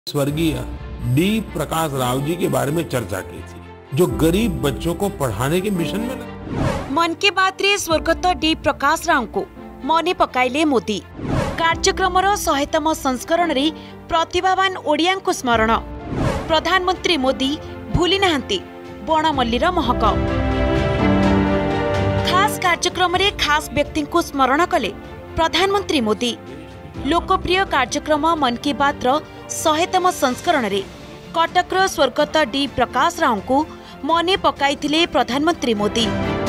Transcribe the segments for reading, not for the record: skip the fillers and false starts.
स्वर्गीय डी प्रकाश राव जी के बारे में चर्चा की थी, जो गरीब बच्चों को पढ़ाने के मिशन में लगे। मन की बात रे स्वर्गत डी प्रकाश राव को मने पकाइले मोदी। कार्यक्रमर 100तम संस्करण रे प्रतिभावान ओडिया को स्मरण। प्रधानमंत्री मोदी भूली नाहंती बणमल्लीर महक। खास कार्यक्रम रे खास व्यक्ति को स्मरण कले प्रधानमंत्री मोदी। लोकप्रिय कार्यक्रम मन की बात 100तम संस्करण रे कटकर स्वर्गत डी प्रकाश राव को मने पकाइथिले प्रधानमंत्री मोदी।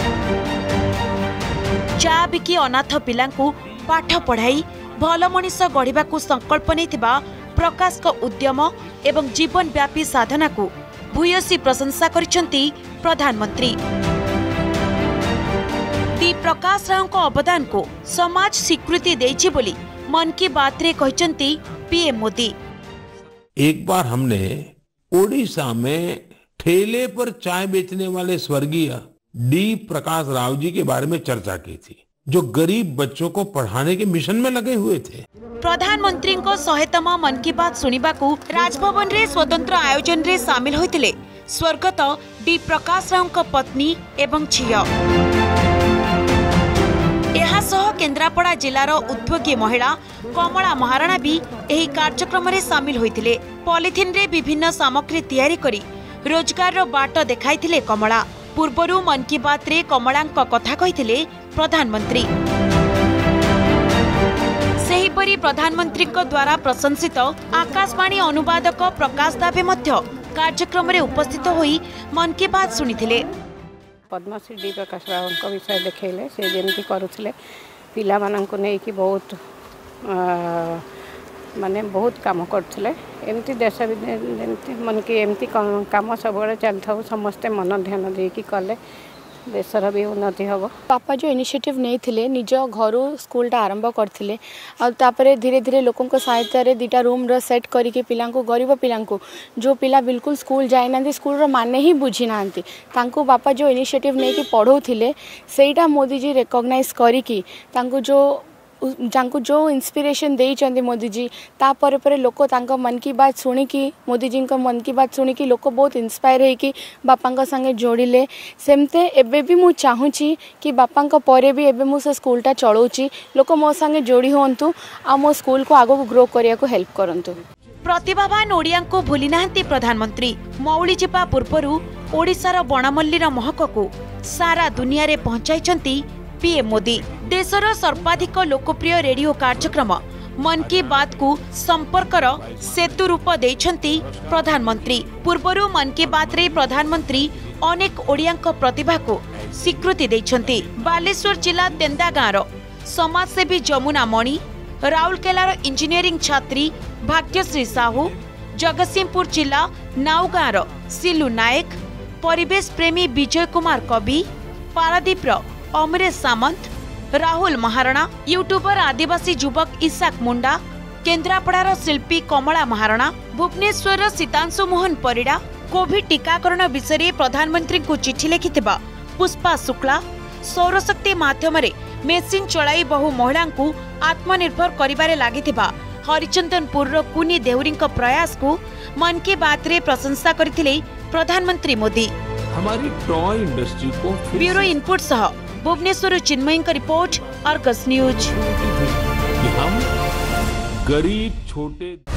चा बिकी अनाथ पिलांकु पाठ पढ़ाई भल मनीष गढ़ा संकल्प नैथिबा प्रकाश को उद्यम एवं जीवन व्यापी साधना को भूयसी प्रशंसा करिसेंती प्रधानमंत्री। डी प्रकाश राव को अवदान को समाज स्वीकृति देछि बोली मन की बात रे कहिसेंती पीएम मोदी। एक बार हमने ओडिशा में ठेले पर चाय बेचने वाले स्वर्गीय डी प्रकाश राव जी के बारे में चर्चा की थी, जो गरीब बच्चों को पढ़ाने के मिशन में लगे हुए थे। प्रधानमंत्री को 100तम मन की बात सुनिबाकू राजभवन रे स्वतंत्र आयोजन रे शामिल होइतिले स्वर्गत डी प्रकाश राव को पत्नी एवं झियो। एहासह केन्द्रापड़ा जिलार उद्योगी महिला कमला महाराणा भी एही कार्यक्रम रे शामिल होइतिले। पॉलिथिन रे विभिन्न सामग्री तैयारी करी रोजगार रो बाट देखाइतिले कमला। पूर्वरु मन की बात रे कमलांक कथा कहितिले प्रधानमंत्री। सेहीपरि प्रधानमंत्री को द्वारा प्रशंसित आकाशवाणी अनुवादक प्रकाश दावे मध्य कार्यक्रम रे उपस्थित होई मन की बात सुनिथिले। पद्मश्री डी प्रकाश राव विषय देखले से जमी करुले पिला मानक नहीं कि बहुत माने बहुत काम करते एमती देश मन की एमती काम सब चलता समस्ते मन ध्यान देकी कले देशर भी उन्नति हम। पापा जो इनिशिएटिव नहीं थिले निज घर स्कूलटा आरंभ करथिले तापरे धीरे धीरे लोकों को सहायता रे दीटा रूम रो सेट करिके पिलांको गरीब पिलांको जो पिला बिल्कुल स्कूल जाय नांती स्कूल रो माने ही बुझी नांती तांको पापा जो इनिशिएटिव नहीं कि पढ़ौथिले सेटा मोदी जी रिकॉग्नाइज करिकी तांको जो इंस्पिरेशन देइचंदी मोदी जी तापर पर लोक तांको मन की बात सुनिकी मोदी जी को मन की बात सुनिकी लोक बहुत इंस्पायर होइकी बापा संगे जोड़िले। सेमते एबे भी मु चाहूची कि बापा परे भी एबे मु से स्कूलटा चलाउची लोक मो संगे जोड़ी होंतु आ मो स्कूल को आगो ग्रो करिया को हेल्प करंतु। प्रतिभावान ओडिया को भूली नाहंती प्रधानमंत्री। मौली जिपा पूर्वरु ओडिशार बणमल्लीर महक को सारा दुनिया रे पहुंचाइचंती पीएम मोदी। देशर सर्वाधिक लोकप्रिय रेडियो कार्यक्रम मन की बात को संपर्कर सेतु रूप देइछंती प्रधानमंत्री। पूर्वरु मन की बात रे प्रधानमंत्री अनेक ओडिया प्रतिभा को स्वीकृति देइछंती। बालेश्वर जिला तेंदा गाँव समाजसेवी जमुना मणि, राउरकेलार इंजीनियरिंग छात्री भाग्यश्री साहू, जगतसिंहपुर जिला नाउ गाँव सिलू नायक, परिवेश प्रेमी विजय कुमार कवि, पारादीपर अमरेश सामंत, राहुल महाराणा, यूट्यूबर आदिवासी युवक इसाक मुंडा, केन्द्रापड़ार शिल्पी कमला महाराणा, भुवनेश्वर सीतांशु मोहन परिड़ा, कोविड टीकाकरण विषय प्रधानमंत्री को चिठी लिखिथिबा पुष्पा शुक्ला, सौरशक्ति माध्यम मेसिन चलाई बहु महिला आत्मनिर्भर करिबारे लागिथिबा हरिचंदनपुर कुनी देउरी प्रयास को मन की बात रे प्रशंसा करथिले प्रधानमंत्री मोदी। हमारी टॉय इंडस्ट्री को ब्यूरो इनपुट सह भुवनेश्वर चिन्मयी का रिपोर्ट, अर्गस न्यूज। हम गरीब छोटे